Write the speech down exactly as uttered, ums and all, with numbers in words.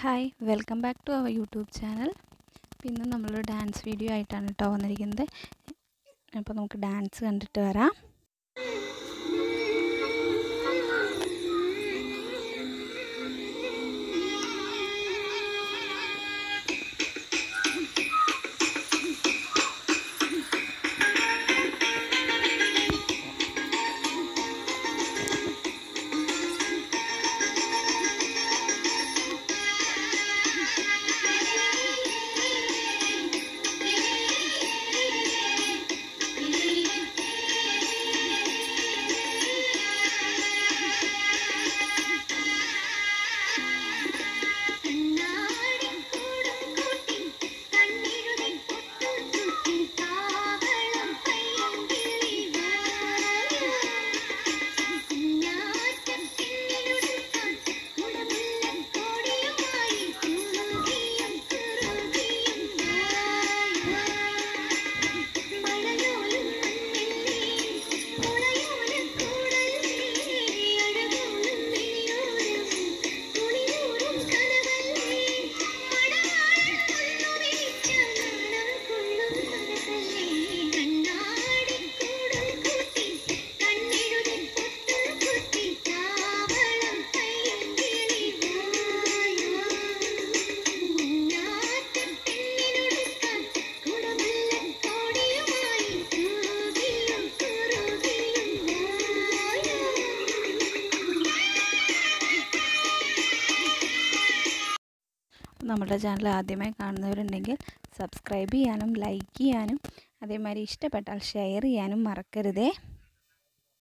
Hi welcome back to our YouTube channel. ഇന്ന് നമ്മളൊരു dance video ആയിട്ടാണ് കേട്ടോ വന്നിരിക്കുന്നത്. അപ്പോൾ നമുക്ക് ഡാൻസ് കണ്ടിട്ട് വരാം. നമ്മുടെ ചാനൽ ആദ്യമായി കാണുന്നവരുണ്ടെങ്കിൽ സബ്സ്ക്രൈബ് ചെയ്യാനും ലൈക്ക് ചെയ്യാനും അതേമാതിരി ഇഷ്ടപ്പെട്ടാൽ ഷെയർ ചെയ്യാനും മറക്കരുതേ.